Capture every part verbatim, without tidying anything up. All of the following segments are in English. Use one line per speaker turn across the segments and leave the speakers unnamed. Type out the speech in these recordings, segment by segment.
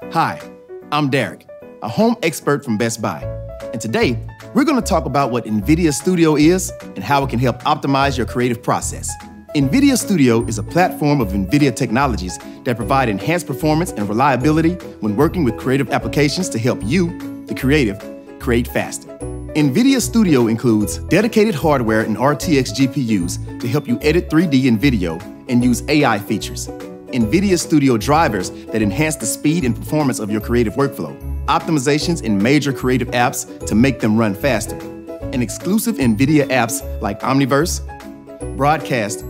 Hi, I'm Darrick, a home expert from Best Buy. And today, we're going to talk about what NVIDIA Studio is and how it can help optimize your creative process. NVIDIA Studio is a platform of NVIDIA technologies that provide enhanced performance and reliability when working with creative applications to help you, the creative, create faster. NVIDIA Studio includes dedicated hardware and R T X G P Us to help you edit three D and video and use A I features. NVIDIA Studio drivers that enhance the speed and performance of your creative workflow. Optimizations in major creative apps to make them run faster. And exclusive NVIDIA apps like Omniverse, Broadcast,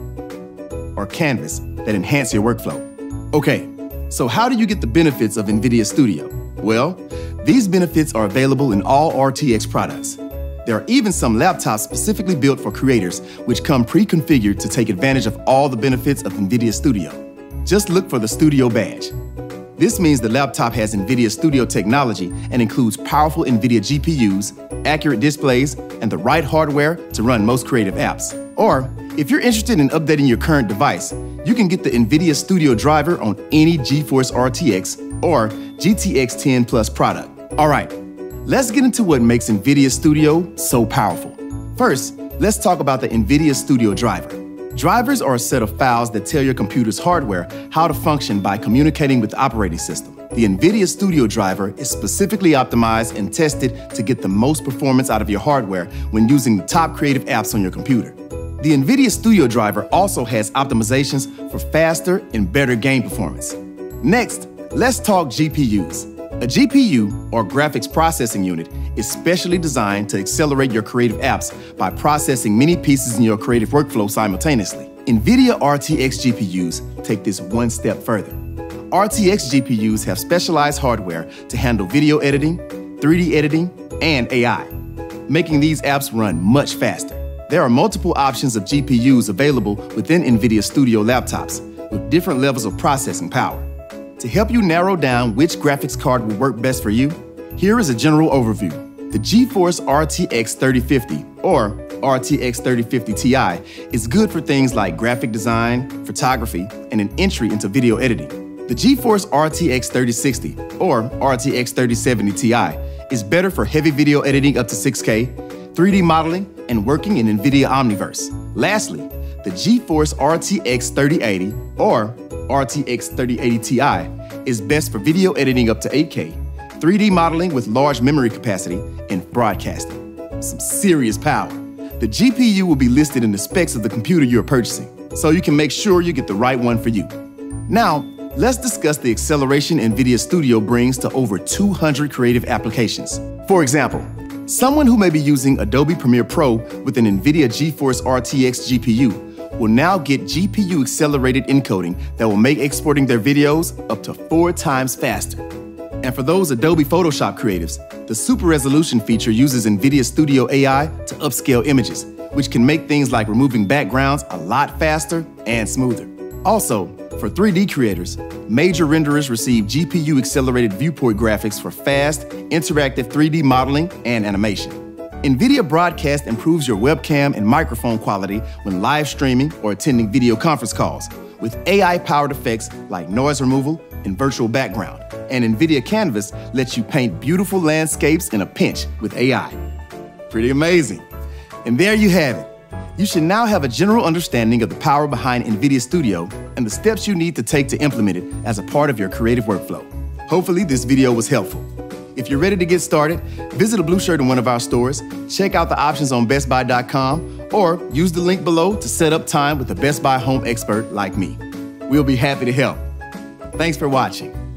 or Canvas that enhance your workflow. Okay, so how do you get the benefits of NVIDIA Studio? Well, these benefits are available in all R T X products. There are even some laptops specifically built for creators which come pre-configured to take advantage of all the benefits of NVIDIA Studio. Just look for the Studio badge. This means the laptop has NVIDIA Studio technology and includes powerful NVIDIA G P Us, accurate displays, and the right hardware to run most creative apps. Or, if you're interested in updating your current device, you can get the NVIDIA Studio driver on any GeForce R T X or G T X ten Plus product. All right, let's get into what makes NVIDIA Studio so powerful. First, let's talk about the NVIDIA Studio driver. Drivers are a set of files that tell your computer's hardware how to function by communicating with the operating system. The NVIDIA Studio driver is specifically optimized and tested to get the most performance out of your hardware when using the top creative apps on your computer. The NVIDIA Studio driver also has optimizations for faster and better game performance. Next, let's talk G P Us. A G P U, or graphics processing unit, is specially designed to accelerate your creative apps by processing many pieces in your creative workflow simultaneously. NVIDIA R T X G P Us take this one step further. R T X G P Us have specialized hardware to handle video editing, three D editing, and A I, making these apps run much faster. There are multiple options of G P Us available within NVIDIA Studio laptops with different levels of processing power. To help you narrow down which graphics card will work best for you, here is a general overview. The GeForce R T X thirty fifty, or R T X thirty fifty Ti, is good for things like graphic design, photography, and an entry into video editing. The GeForce R T X thirty sixty, or R T X thirty seventy Ti, is better for heavy video editing up to six K, three D modeling, and working in NVIDIA Omniverse. Lastly, the GeForce R T X thirty eighty, or R T X thirty eighty Ti, is best for video editing up to eight K, three D modeling with large memory capacity, and broadcasting. Some serious power. The G P U will be listed in the specs of the computer you're purchasing, so you can make sure you get the right one for you. Now, let's discuss the acceleration NVIDIA Studio brings to over two hundred creative applications. For example, someone who may be using Adobe Premiere Pro with an NVIDIA GeForce R T X G P U will now get G P U accelerated encoding that will make exporting their videos up to four times faster. And for those Adobe Photoshop creatives, the Super Resolution feature uses NVIDIA Studio A I to upscale images, which can make things like removing backgrounds a lot faster and smoother. Also, for three D creators, major renderers receive G P U accelerated viewport graphics for fast, interactive three D modeling and animation. NVIDIA Broadcast improves your webcam and microphone quality when live streaming or attending video conference calls, with A I-powered effects like noise removal and virtual background. And NVIDIA Canvas lets you paint beautiful landscapes in a pinch with A I. Pretty amazing. And there you have it. You should now have a general understanding of the power behind NVIDIA Studio and the steps you need to take to implement it as a part of your creative workflow. Hopefully this video was helpful. If you're ready to get started, visit a blue shirt in one of our stores, check out the options on Best Buy dot com, or use the link below to set up time with a Best Buy home expert like me. We'll be happy to help. Thanks for watching.